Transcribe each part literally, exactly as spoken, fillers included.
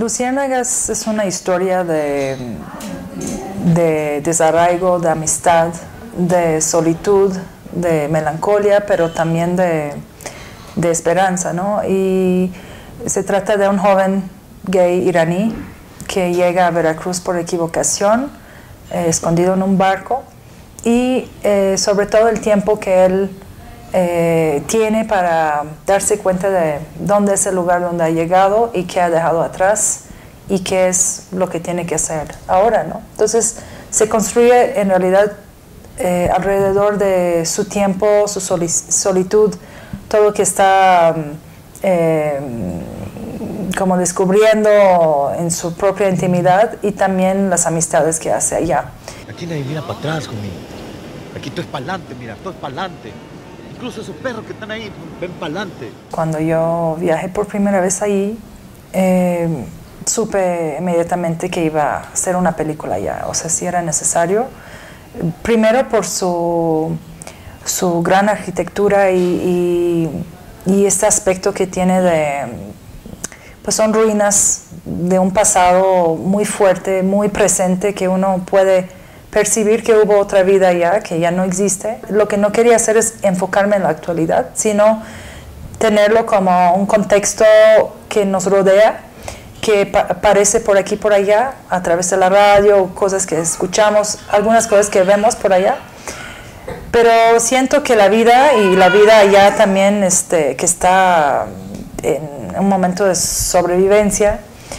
Luciérnagas es una historia de, de desarraigo, de amistad, de solitud, de melancolía, pero también de, de esperanza, ¿no? Y se trata de un joven gay iraní que llega a Veracruz por equivocación, eh, escondido en un barco, y eh, sobre todo el tiempo que él eh, tiene para darse cuenta de dónde es el lugar donde ha llegado y qué ha dejado atrás y qué es lo que tiene que hacer ahora, ¿no? Entonces se construye en realidad eh, alrededor de su tiempo, su solitud, todo que está eh, como descubriendo en su propia intimidad, y también las amistades que hace allá. Aquí nadie mira para atrás conmigo. Aquí todo es para adelante, mira, todo es para adelante. Incluso esos perros que están ahí ven para adelante. Cuando yo viajé por primera vez ahí, eh, supe inmediatamente que iba a hacer una película allá. O sea, si era necesario. Primero por su, su gran arquitectura y, y, y este aspecto que tiene de... pues son ruinas de un pasado muy fuerte, muy presente, que uno puede percibir que hubo otra vida allá, que ya no existe. Lo que no quería hacer es enfocarme en la actualidad, sino tenerlo como un contexto que nos rodea, que pa aparece por aquí por allá, a través de la radio, cosas que escuchamos, algunas cosas que vemos por allá. Pero siento que la vida, y la vida allá también, este, que está en un momento de sobrevivencia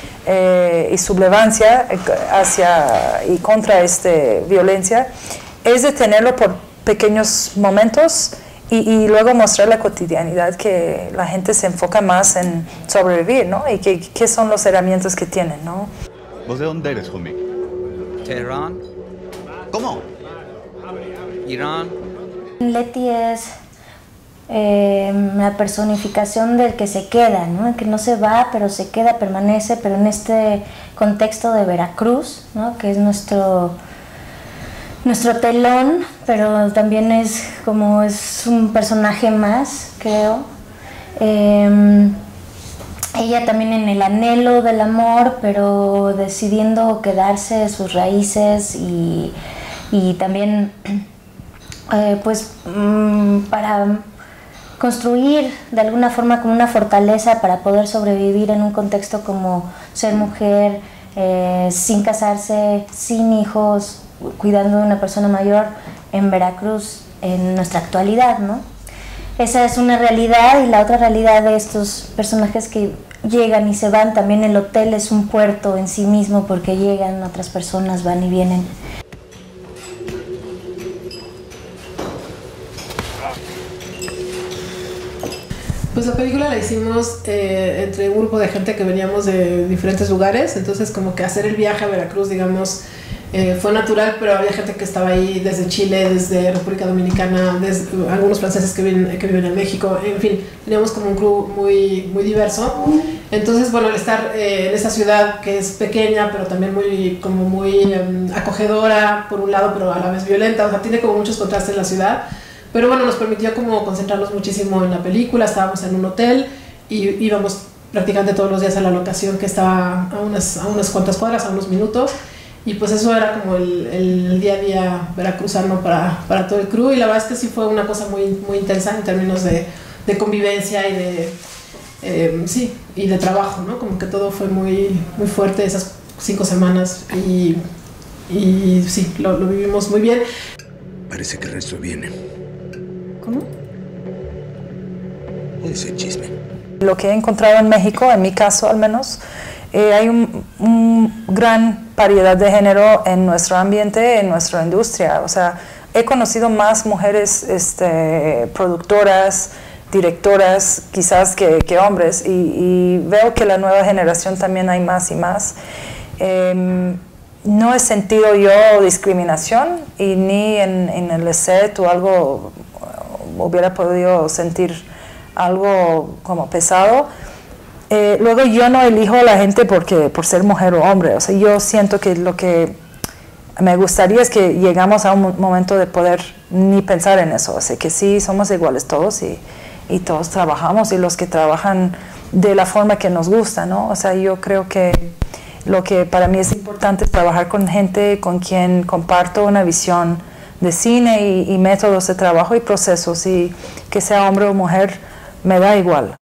eh, y sublevancia hacia y contra esta violencia, es de tenerlo por pequeños momentos y, y luego mostrar la cotidianidad, que la gente se enfoca más en sobrevivir, ¿no? Y que, qué son las herramientas que tienen, ¿no? ¿Vos de dónde eres, homie? Teherán. ¿Cómo? Irán. Leti es eh, la personificación del que se queda, ¿no? El que no se va, pero se queda, permanece, pero en este contexto de Veracruz, ¿no? Que es nuestro, nuestro telón, pero también es como es un personaje más, creo. Eh, ella también en el anhelo del amor, pero decidiendo quedarse sus raíces y, y también eh, pues mm, para construir de alguna forma como una fortaleza para poder sobrevivir en un contexto como ser mujer, eh, sin casarse, sin hijos, cuidando de una persona mayor en Veracruz en nuestra actualidad, ¿no? Esa es una realidad, y la otra realidad de estos personajes que llegan y se van, también el hotel es un puerto en sí mismo porque llegan otras personas, van y vienen. Pues la película la hicimos eh, entre un grupo de gente que veníamos de diferentes lugares, entonces como que hacer el viaje a Veracruz, digamos, eh, fue natural, pero había gente que estaba ahí desde Chile, desde República Dominicana, desde, algunos franceses que viven, que viven en México, en fin, teníamos como un grupo muy, muy diverso. Entonces, bueno, el estar eh, en esa ciudad que es pequeña, pero también muy, como muy um, acogedora, por un lado, pero a la vez violenta, o sea, tiene como muchos contrastes en la ciudad. Pero bueno, nos permitió como concentrarnos muchísimo en la película. Estábamos en un hotel y íbamos prácticamente todos los días a la locación, que estaba a unas, a unas cuantas cuadras, a unos minutos, y pues eso era como el, el día a día veracruzano para, para todo el crew, y la verdad es que sí fue una cosa muy, muy intensa en términos de, de convivencia y de, eh, sí, y de trabajo, ¿no? Como que todo fue muy, muy fuerte esas cinco semanas y, y sí, lo, lo vivimos muy bien. Parece que el resto viene. ¿Cómo? Ese chisme. Lo que he encontrado en México, en mi caso al menos, eh, hay un, un gran variedad de género en nuestro ambiente, en nuestra industria. O sea, he conocido más mujeres este, productoras, directoras, quizás que, que hombres, y, y veo que la nueva generación también hay más y más. Eh, no he sentido yo discriminación, y ni en, en el set o algo hubiera podido sentir algo como pesado. Eh, luego yo no elijo a la gente porque, por ser mujer o hombre. O sea, yo siento que lo que me gustaría es que llegamos a un momento de poder ni pensar en eso. O sea, que sí, somos iguales todos y, y todos trabajamos, y los que trabajan de la forma que nos gusta, ¿no? O sea, yo creo que lo que para mí es importante es trabajar con gente con quien comparto una visión de cine y, y métodos de trabajo y procesos, y que sea hombre o mujer me da igual.